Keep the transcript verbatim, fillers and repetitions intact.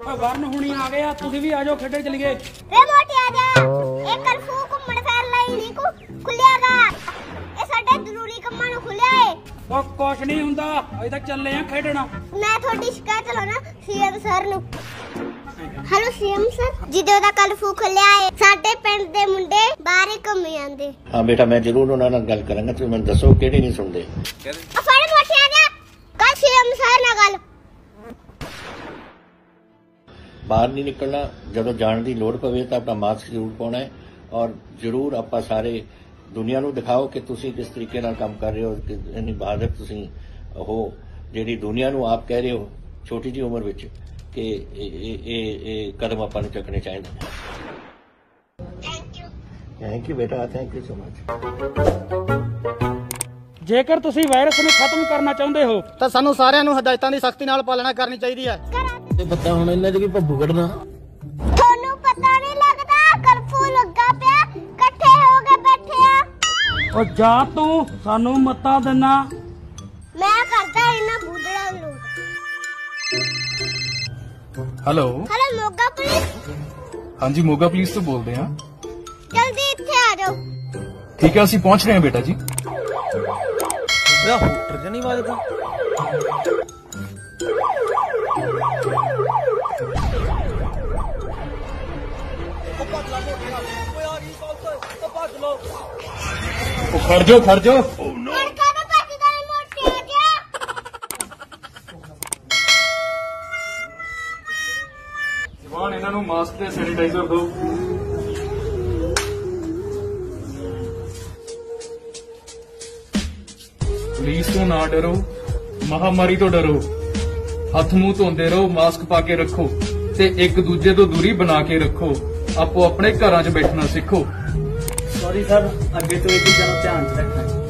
ਵਰਨ ਹੁਣੀ ਆ ਗਏ ਆ, ਤੁਸੀਂ ਵੀ ਆ ਜਾਓ, ਖੇਡੇ ਚਲੀਏ। ਵੇ ਮੋਟੀ ਆ ਜਾ, ਇਹ ਕਰਫੂ ਘੁੰਮਣ ਫੇਰ ਲਈ ਨਹੀਂ ਕੋ ਖੁੱਲਿਆਗਾ, ਇਹ ਸਾਡੇ ਜ਼ਰੂਰੀ ਕੰਮਾਂ ਨੂੰ ਖੁੱਲਿਆ ਏ। ਉਹ ਕੁਛ ਨਹੀਂ ਹੁੰਦਾ, ਅਜੇ ਤੱਕ ਚੱਲੇ ਆ ਖੇਡਣਾ। ਮੈਂ ਤੁਹਾਡੀ ਸ਼ਿਕਾਇਤ ਲਾਉਣਾ ਸੀਐਮ ਸਰ ਨੂੰ। ਹੈਲੋ ਸੀਐਮ ਸਰ, ਜਦੋਂ ਦਾ ਕਰਫੂ ਖੁੱਲਿਆ ਏ ਸਾਡੇ ਪਿੰਡ ਦੇ ਮੁੰਡੇ ਬਾਹਰ ਹੀ ਘੁੰਮ ਜਾਂਦੇ। ਹਾਂ ਬੇਟਾ, ਮੈਂ ਜ਼ਰੂਰ ਉਹਨਾਂ ਨਾਲ ਗੱਲ ਕਰਾਂਗਾ, ਤੁਸੀਂ ਮੈਨੂੰ ਦੱਸੋ ਕਿਹੜੇ ਨਹੀਂ ਸੁਣਦੇ। ਆ ਫੜ ਮੋਟੀ ਆ ਜਾ, ਕੱਲ ਸੀਐਮ ਸਰ ਨਾਲ ਗੱਲ। ਬਾਹਰ ਨਹੀਂ ਨਿਕਲਣਾ, ਜਦੋਂ ਜਾਣ ਦੀ ਲੋੜ ਪਵੇ ਤਾਂ ਆਪਣਾ ਮਾਸਕ ਜ਼ਰੂਰ ਪਾਉਣਾ ਹੈ, ਔਰ ਜ਼ਰੂਰ ਆਪਾਂ ਸਾਰੇ ਦੁਨੀਆ ਨੂੰ ਦਿਖਾਓ ਕਿ ਤੁਸੀਂ ਕਿਸ ਤਰੀਕੇ ਨਾਲ ਕੰਮ ਕਰ ਰਹੇ ਹੋ, ਕਿ ਇੰਨੀ ਬਹਾਦਰ ਤੁਸੀਂ ਹੋ, ਜਿਹੜੀ ਦੁਨੀਆ ਨੂੰ ਆਪ ਕਹਿ ਰਹੇ ਹੋ ਛੋਟੀ ਜਿਹੀ ਉਮਰ ਵਿੱਚ ਕਿ ਇਹ ਇਹ ਇਹ ਕਦਮ ਆਪਾਂ ਨੂੰ ਚੱਕਣੇ ਚਾਹੀਦੇ। ਥੈਂਕ ਯੂ ਥੈਂਕ ਯੂ ਬੇਟਾ, ਥੈਂਕ ਯੂ ਸੋ ਮਚ। ਜੇਕਰ ਤੁਸੀਂ ਵਾਇਰਸ ਨੂੰ ਖਤਮ ਕਰਨਾ ਚਾਹੁੰਦੇ ਹੋ ਤਾਂ ਸਾਨੂੰ ਸਾਰਿਆਂ ਨੂੰ ਹਦਾਇਤਾਂ ਦੀ ਸਖਤੀ ਨਾਲ ਪਾਲਣਾ ਕਰਨੀ ਚਾਹੀਦੀ ਹੈ। ਇਹ ਪਤਾ ਹੁਣ ਇਹਨਾਂ ਚ ਕੀ ਭੱਬੂ ਕੱਢਣਾ। ਤੁਹਾਨੂੰ ਪਤਾ ਨਹੀਂ ਲੱਗਦਾ ਕਰਫੂ ਲੱਗਾ ਪਿਆ, ਇਕੱਠੇ ਹੋ ਕੇ ਬੈਠੇ ਆ। ਉਹ ਜਾ ਤੂੰ ਸਾਨੂੰ ਮੱਤਾ ਦੇਣਾ। ਮੈਂ ਕਰਦਾ ਇਹਨਾਂ ਬੁੱਢੜਾ ਨੂੰ। Hello hello Moga police. हाँ जी, मोगा पुलिस तो बोलते हैं। जल्दी इत्थे आ जाओ। ठीक है, ਅਸੀਂ ਪਹੁੰਚ ਰਹੇ ਹਾਂ ਬੇਟਾ ਜੀ। ਇਹਦਾ ਹੂਟਰ ਜਣੀ ਵੱਜਦਾ। ਉਹ ਖੜ ਜਾਓ ਖੜ ਜਾਓ। ਜਵਾਨ, ਇਹਨਾਂ ਨੂੰ ਮਾਸਕ ਤੇ ਸੈਨੀਟਾਈਜ਼ਰ ਦਿਓ। ਪੁਲਿਸ ਤੋਂ ਨਾ ਡਰੋ, ਮਹਾਮਾਰੀ ਤੋਂ ਡਰੋ। ਹੱਥ ਮੂੰਹ ਧੋਂਦੇ ਰਹੋ, ਮਾਸਕ ਪਾ ਕੇ ਰੱਖੋ ਤੇ ਇੱਕ ਦੂਜੇ ਤੋਂ ਦੂਰੀ ਬਣਾ ਕੇ ਰੱਖੋ। ਆਪੋ ਆਪਣੇ ਘਰਾਂ 'ਚ ਬੈਠਣਾ ਸਿੱਖੋ। ਸੌਰੀ ਸਰ, ਅੱਗੇ ਤੋਂ ਇਹ ਚੀਜ਼ਾਂ ਨੂੰ ਧਿਆਨ 'ਚ ਰੱਖਣਾ।